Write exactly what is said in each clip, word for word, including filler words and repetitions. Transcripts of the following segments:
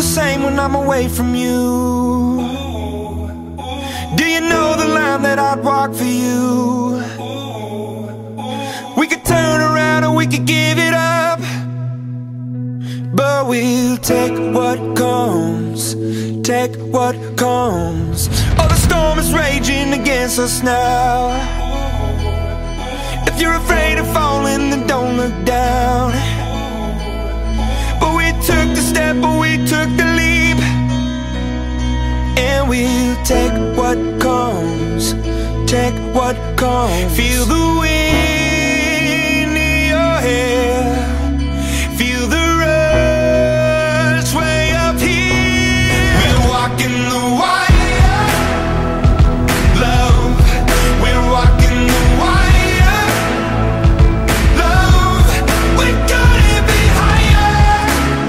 the same when I'm away from you? Do you know the line that I'd walk for you? We could turn around or we could give it up, but we'll take what comes, take what comes. Oh, the storm is raging against us now. If you're afraid of falling, then don't look down. But we took the step, but we took the leap, and we'll take what comes, take what comes. Feel the wind in your hair, feel the rush way up here. We're walking the wire, love. We're walking the wire, love. We couldn't be higher.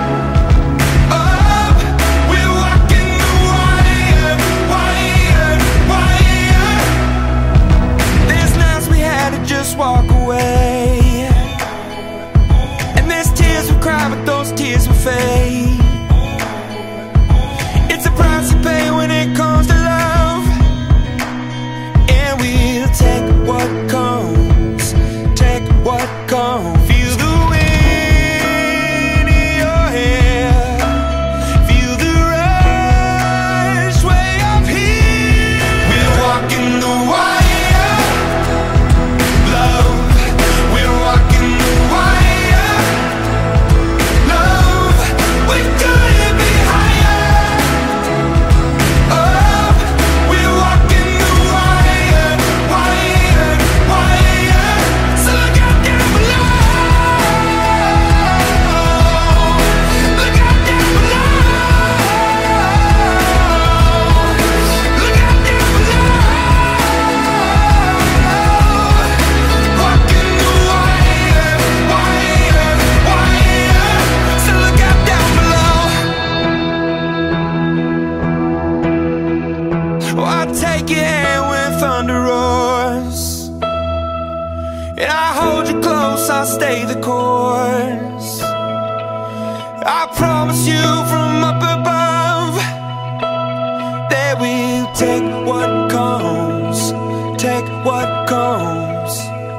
Up, we're walking the wire, wire, wire. There's nights we had to just walk away, and there's tears we cry, but those tears will fade. It's a price to pay when it comes to love, and we'll take what comes, take what comes. Feel the wind in your hair, feel the rush way up here. We're walking the wire, love. We're walking the wire, love. We couldn't be higher. Up, we're walking the wire, wire, wire. So look out down below. Look out down below. Look out down below. Walking the wire, wire, wire. So look out down below. Oh, I'll take your hand when thunder roars, and I'll hold you close, I'll stay the course. I promise you from up above that we'll take what comes, take what comes,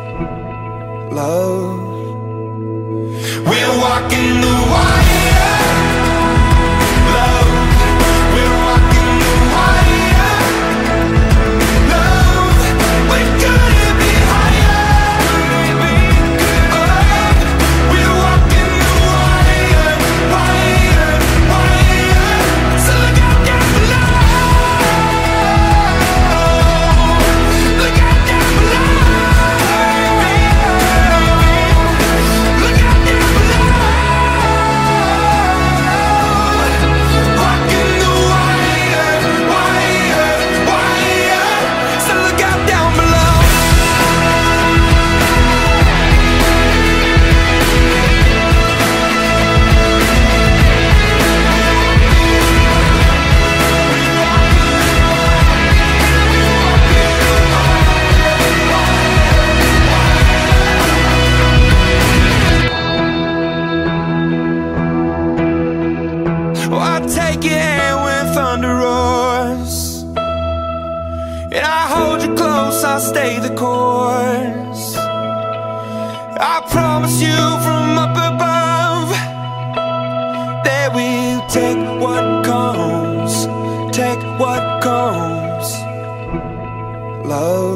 love. We're walking the wire, love. We're walking the wire, love. We couldn't be higher. Up, we're walking the wire, wire, wire. So look out down below. Look out down below. Look out down below. Walking the wire, wire, wire. So look out down below. Oh, I'll take your hand when thunder roars, and I'll hold you close, I'll stay the course. I promise you from up above that we'll take what comes, take what comes, love.